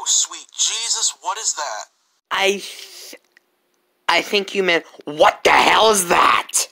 sweet Jesus, what is that? I think you meant, what the hell is that?